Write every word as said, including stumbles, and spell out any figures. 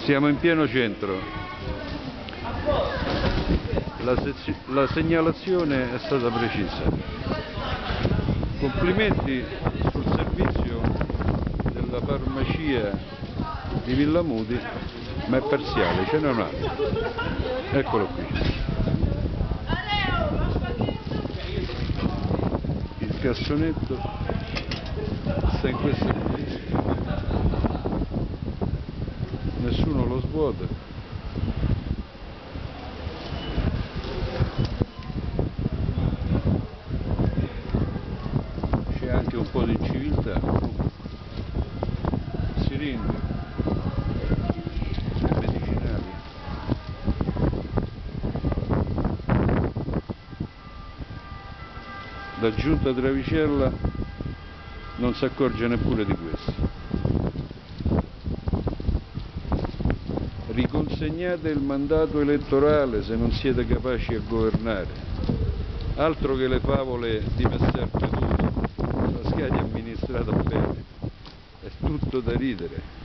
Siamo in pieno centro. La, la segnalazione è stata precisa. Complimenti sul servizio della farmacia di Villamudi, ma è parziale, ce n'è un altro. Eccolo qui. Il cassonetto sta in questa condizione. Nessuno lo svuota. C'è anche un po' di civiltà. Siringhe, medicinali. La giunta Travicella non si accorge neppure di questo. Riconsegnate il mandato elettorale se non siete capaci a governare. Altro che le favole di Messer Peduto, la Scadia amministrata bene, è tutto da ridere.